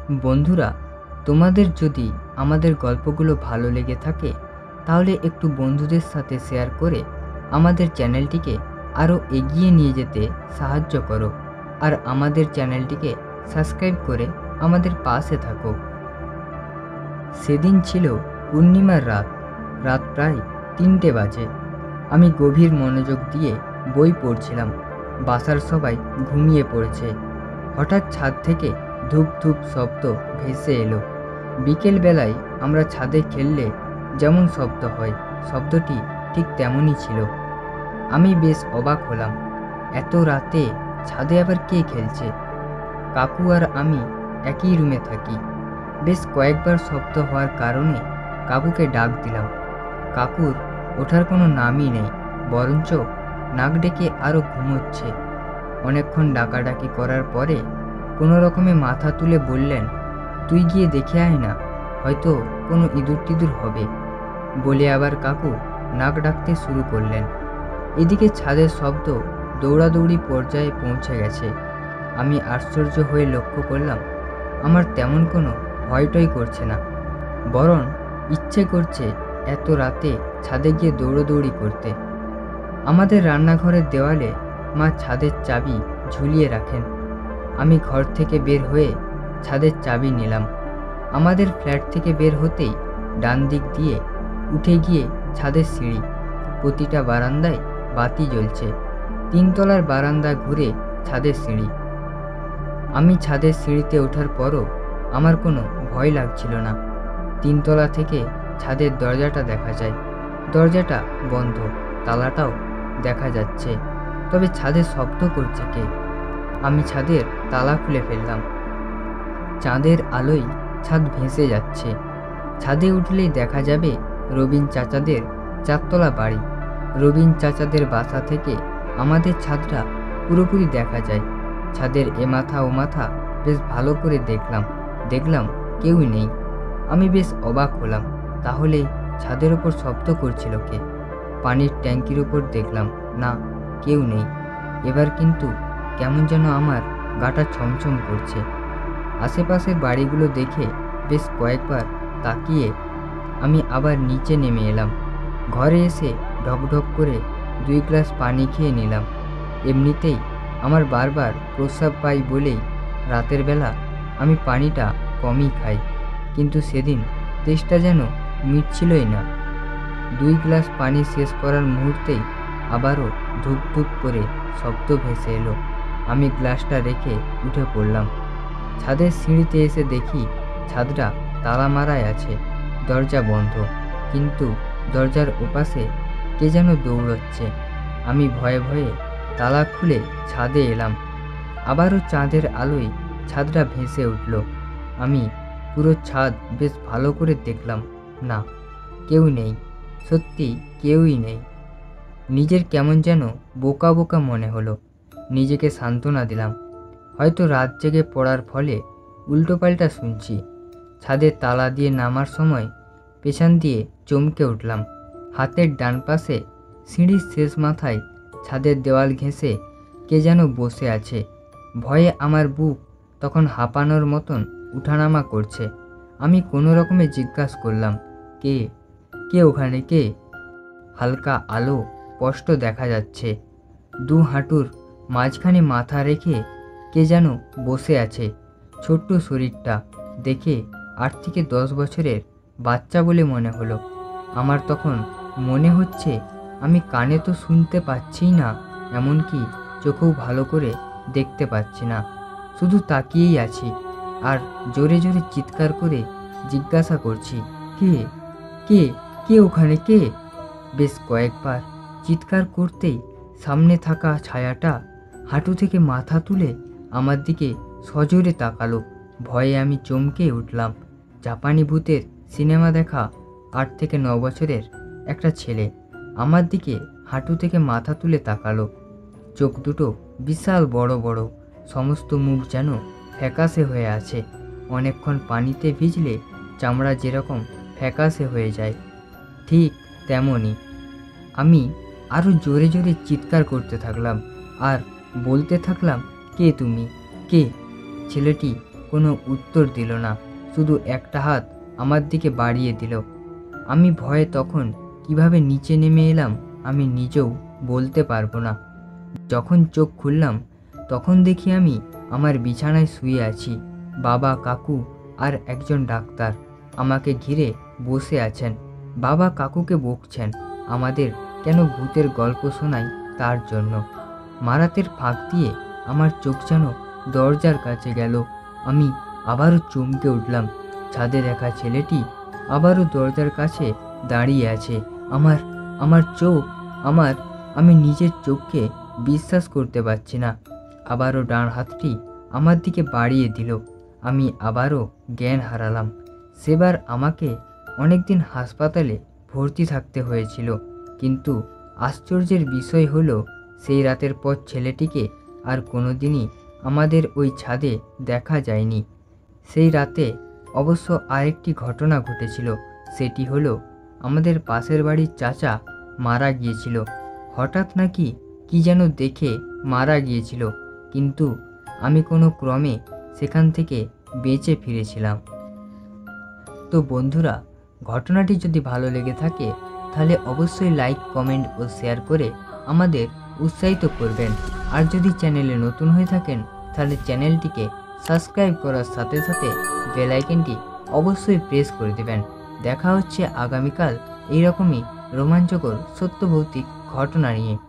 বন্ধুরা, তোমাদের যদি আমাদের গল্পগুলো ভালো লেগে থাকে তাহলে একটু বন্ধুদের সাথে শেয়ার করে আমাদের চ্যানেলটিকে আরও এগিয়ে নিয়ে যেতে সাহায্য করো। আর আমাদের চ্যানেলটিকে সাবস্ক্রাইব করে আমাদের পাশে থাকো। সেদিন ছিল পূর্ণিমার রাত। রাত প্রায় 3টে বাজে। আমি গভীর মনোযোগ দিয়ে বই পড়ছিলাম। বাসার সবাই ঘুমিয়ে পড়েছে। হঠাৎ ছাদ থেকে ধূপ ধূপ শব্দ ভেসে এলো। বিকেল বেলায় আমরা ছাদে খেললে যেমন শব্দ হয়, শব্দটি ঠিক তেমনই ছিল। আমি বেশ অবাক হলাম। এত রাতে ছাদে আবার কে খেলছে? কাকু আর আমি একই রুমে থাকি। বেশ কয়েকবার শব্দ হওয়ার কারণে কাকুকে ডাক দিলাম। কাকুর ওঠার কোনো নামই নেই, বরঞ্চ নাক ডেকে আরও ঘুমোচ্ছে। অনেকক্ষণ ডাকাডাকি করার পরে কোনো রকমে মাথা তুলে বললেন, তুই গিয়ে দেখে আয় না, হয়তো কোনো ইঁদুর টিঁদুর হবে। বলে আবার কাকু নাক ডাকতে শুরু করলেন। এদিকে ছাদের শব্দ দৌড়াদৌড়ি পর্যায়ে পৌঁছে গেছে। আমি আশ্চর্য হয়ে লক্ষ্য করলাম আমার তেমন কোনো ভয়টই করছে না, বরং ইচ্ছে করছে এত রাতে ছাদে গিয়ে দৌড়োদৌড়ি করতে। আমাদের রান্নাঘরের দেওয়ালে মা ছাদের চাবি ঝুলিয়ে রাখেন। আমি ঘর থেকে বের হয়ে ছাদের চাবি নিলাম। আমাদের ফ্ল্যাট থেকে বের হতেই ডান দিক দিয়ে উঠে গিয়ে ছাদের সিঁড়ি। প্রতিটা বারান্দায় বাতি জ্বলছে। 3তলার বারান্দা ঘুরে ছাদের সিঁড়ি। আমি ছাদের সিঁড়িতে ওঠার পরও আমার কোনো ভয় লাগছিল না। 3তলা থেকে ছাদের দরজাটা দেখা যায়। দরজাটা বন্ধ, তালাটাও দেখা যাচ্ছে। তবে ছাদে শব্দ করছে কে? আমি ছাদের তালা খুলে ফেললাম। চাঁদের আলোয় ছাদ ভেসে যাচ্ছে। ছাদে উঠলেই দেখা যাবে রবিন চাচাদের 4তলা বাড়ি। রবিন চাচাদের বাসা থেকে আমাদের ছাদটা পুরোপুরি দেখা যায়। ছাদের এ মাথা ও মাথা বেশ ভালো করে দেখলাম কেউই নেই। আমি বেশ অবাক হলাম, তাহলে ছাদের ওপর শব্দ করছিল কে? পানির ট্যাঙ্কির ওপর দেখলাম, না, কেউ নেই। এবার কিন্তু কেমন যেন আমার গাটা ছমছম করছে। আশেপাশের বাড়িগুলো দেখে বেশ কয়েকবার তাকিয়ে আমি আবার নিচে নেমে এলাম। ঘরে এসে ঢকঢক করে 2 গ্লাস পানি খেয়ে নিলাম। এমনিতেই আমার বারবার প্রস্রাব পাই বলেই রাতের বেলা আমি পানিটা কমই খাই, কিন্তু সেদিন তেষ্টা যেন মিটছিলই না। 2 গ্লাস পানি শেষ করার মুহূর্তেই আবারও ধূপ ধূপ করে শব্দ ভেসে এলো। আমি গ্লাসটা রেখে উঠে পড়লাম। ছাদের সিঁড়িতে এসে দেখি ছাদটা তালা মারাই আছে, দরজা বন্ধ, কিন্তু দরজার ওপাশে কে যেন দৌড়চ্ছে। আমি ভয়ে ভয়ে তালা খুলে ছাদে এলাম। আবারও চাঁদের আলোয় ছাদটা ভেসে উঠল। আমি পুরো ছাদ বেশ ভালো করে দেখলাম, না, কেউ নেই, সত্যি কেউই নেই। নিজের কেমন যেন বোকা বোকা মনে হলো। নিজেকে সান্ত্বনা দিলাম, হয়তো রাত জেগে পড়ার ফলে উল্টোপাল্টা শুনছি। ছাদের তালা দিয়ে নামার সময় পেছন দিয়ে চমকে উঠলাম। হাতের ডান পাশে সিঁড়ির শেষ মাথায় ছাদের দেওয়াল ঘেঁষে কে যেন বসে আছে। ভয়ে আমার বুক তখন হাঁপানোর মতন উঠানামা করছে। আমি কোনো রকমে জিজ্ঞাসা করলাম, কে কে ওখানে, কে? হালকা আলো স্পষ্ট দেখা যাচ্ছে। 2 হাঁটুর মাঝখানে মাথা রেখে কে যেন বসে আছে। ছোট্ট শরীরটা দেখে 8 থেকে 10 বছরের বাচ্চা বলে মনে হলো। আমার তখন মনে হচ্ছে আমি কানে তো শুনতে পাচ্ছি না, এমনকি চোখেও ভালো করে দেখতে পাচ্ছি না। শুধু তাকিয়েই আছি আর জোরে জোরে চিৎকার করে জিজ্ঞাসা করছি, কে কে কে ওখানে, কে? বেশ কয়েকবার চিৎকার করতেই সামনে থাকা ছায়াটা হাঁটু থেকে মাথা তুলে আমার দিকে সজোরে তাকালো। ভয়ে আমি চমকে উঠলাম। জাপানি ভূতের সিনেমা দেখা 8 থেকে 9 বছরের একটা ছেলে আমার দিকে হাঁটু থেকে মাথা তুলে তাকালো। চোখ দুটো বিশাল বড় বড়, সমস্ত মুখ যেন ফ্যাকাশে হয়ে আছে। অনেকক্ষণ পানিতে ভিজলে চামড়া যেরকম ফ্যাকাশে হয়ে যায়, ঠিক তেমনই। আমি আরও জোরে জোরে চিৎকার করতে থাকলাম আর বলতে থাকলাম, কে তুমি, কে? ছেলেটি কোনো উত্তর দিল না, শুধু একটা হাত আমার দিকে বাড়িয়ে দিল। আমি ভয়ে তখন কিভাবে নিচে নেমে এলাম আমি নিজেও বলতে পারবো না। যখন চোখ খুললাম তখন দেখি আমি আমার বিছানায় শুয়ে আছি। বাবা, কাকু আর একজন ডাক্তার আমাকে ঘিরে বসে আছেন। বাবা কাকুকে বকছেন আমাদের কেন ভূতের গল্প শোনাই তার জন্য। মারাতের ফাঁক দিয়ে আমার চোখ যেন দরজার কাছে গেল। আমি আবারও চমকে উঠলাম। ছাদে দেখা ছেলেটি আবারও দরজার কাছে দাঁড়িয়ে আছে। আমার আমার চোখ আমার আমি নিজের চোখকে বিশ্বাস করতে পারছি না। আবারও ডান হাতটি আমার দিকে বাড়িয়ে দিল। আমি আবারও জ্ঞান হারালাম। সেবার আমাকে অনেকদিন হাসপাতালে ভর্তি থাকতে হয়েছিল, কিন্তু আশ্চর্যের বিষয় হলো সেই রাতের পর ছেলেটিকে আর কোনোদিনই আমাদের ওই ছাদে দেখা যায়নি। সেই রাতে অবশ্য আরেকটি ঘটনা ঘটেছিল। সেটি হলো আমাদের পাশের বাড়ির চাচা মারা গিয়েছিল। হঠাৎ নাকি কি যেন দেখে মারা গিয়েছিল, কিন্তু আমি কোনো ক্রমে সেখান থেকে বেঁচে ফিরেছিলাম। তো বন্ধুরা, ঘটনাটি যদি ভালো লেগে থাকে তাহলে অবশ্যই লাইক, কমেন্ট ও শেয়ার করে আমাদের উৎসাহিত করবেন। আর যদি চ্যানেলে নতুন হয়ে থাকেন তাহলে চ্যানেলটিকে সাবস্ক্রাইব করার সাথে সাথে বেল আইকনটি অবশ্যই প্রেস করে দেবেন। দেখা হচ্ছে আগামীকাল এইরকমই রোমাঞ্চকর সত্য ভৌতিক ঘটনা নিয়ে।